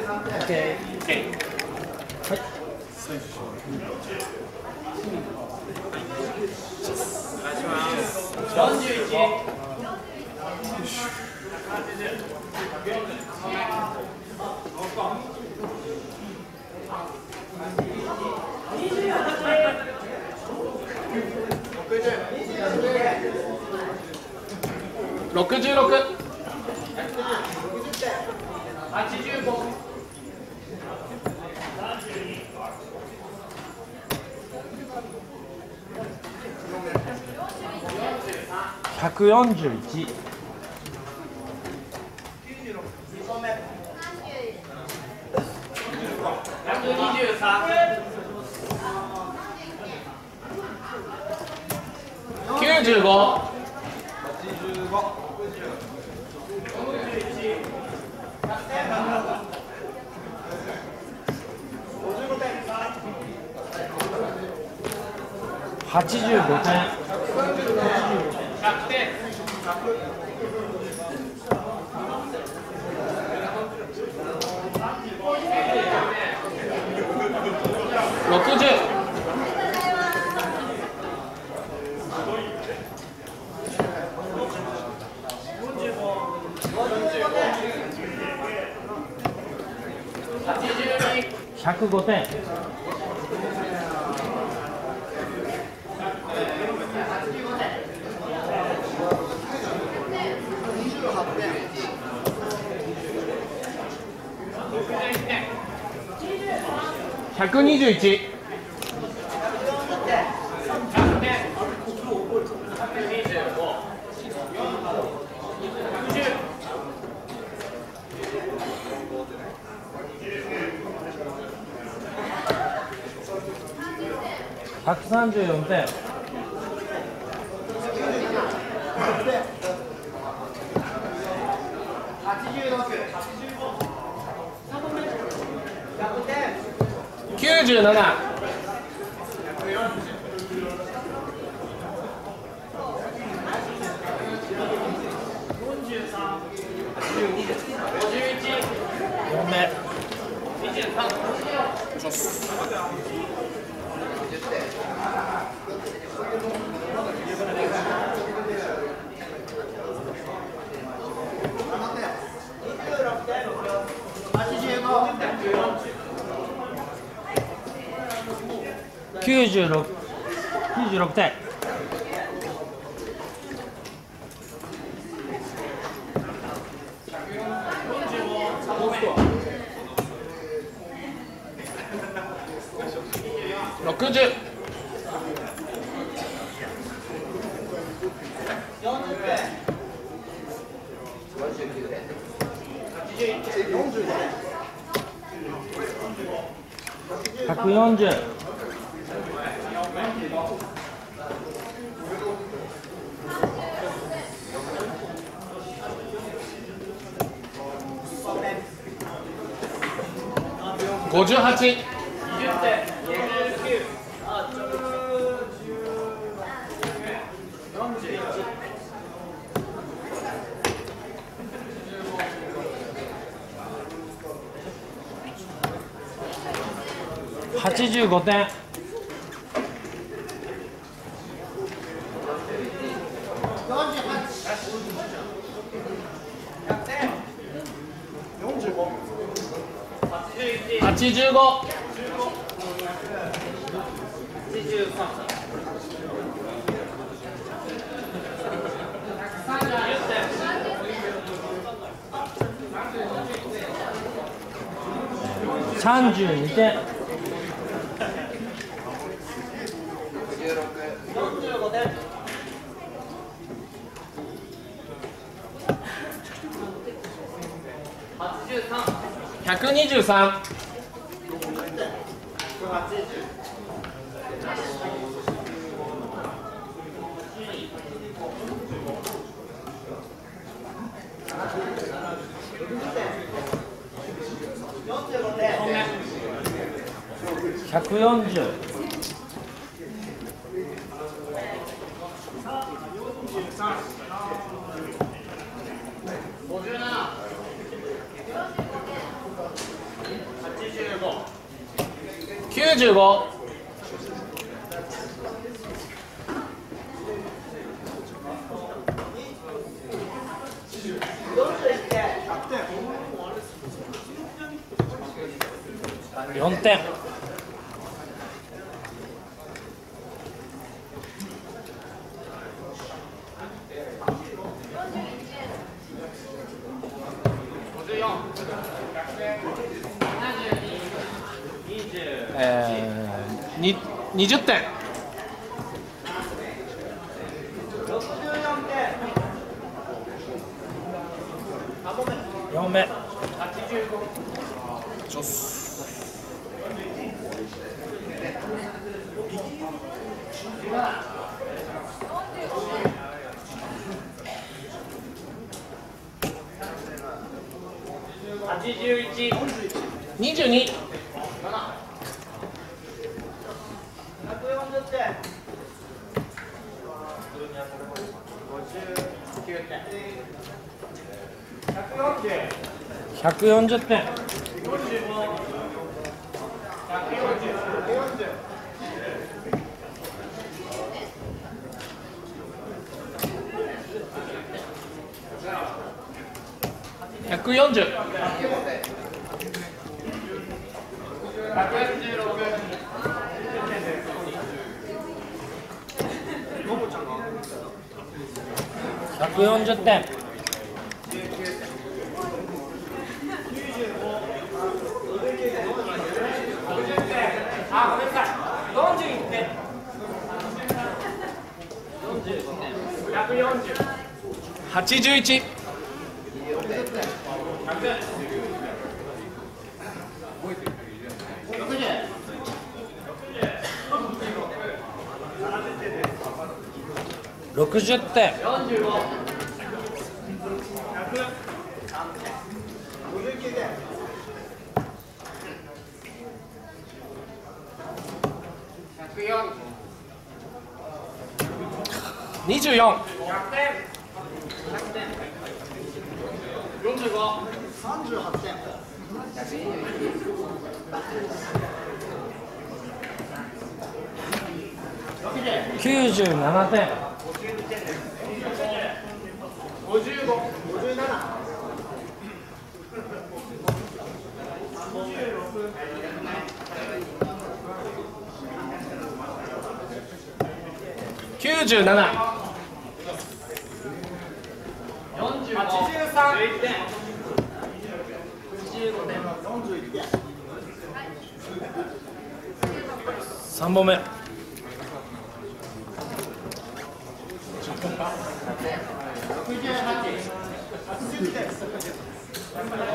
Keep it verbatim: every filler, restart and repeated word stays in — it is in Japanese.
ケー。はい。 お願いします。よんじゅういち。 ろくじゅうろく。 はちじゅうご。 ひゃくよんじゅういち。 ひゃくにじゅうさん。 きゅうじゅうご。はちじゅうごてん。 ひゃくてん。 ろくじゅう。ひゃくごてん。ひゃくにじゅういち。ひゃくさんじゅうよんてん。きゅうじゅうなな。よんめ。きゅうじゅうろく。きゅうじゅうろくてん。ろくじゅう。ひゃくよんじゅう。ごじゅうはち。はちじゅうごてん。はちじゅうご。さんじゅうにてん。ひゃくにじゅうさん。ひゃくよんじゅう。 ゅうじゅうご。よんてん。えー、ににじゅってん。よんめ。ちょっす。 はちじゅういち。 にじゅうに。 ひゃくよんじゅってん。ごじゅうきゅうてん。ひゃくよんじゅう。 ひゃくよんじゅってん。 よんじゅうご。ひゃくよんじゅう。 ひゃくよんじゅう。 ひゃくよんじゅうろく。 ひゃくよんじゅってん。 あ、ごめんなさい。よんじゅういってん。ひゃくよんじゅう。 はちじゅういち。ろくじゅってん。 よんじゅうご。 にじゅうよん。 ひゃくてん。よんじゅうご。さんじゅうはちてん。 きゅうじゅうななてん。 ごじゅうご。ごじゅうなな。 きゅうじゅうなな。 よんじゅうご。はちじゅうさん。じゅういってん。じゅうごてん。よんじゅういってん。 さんぼんめ。 ろくじゅうはち。はちじゅってん。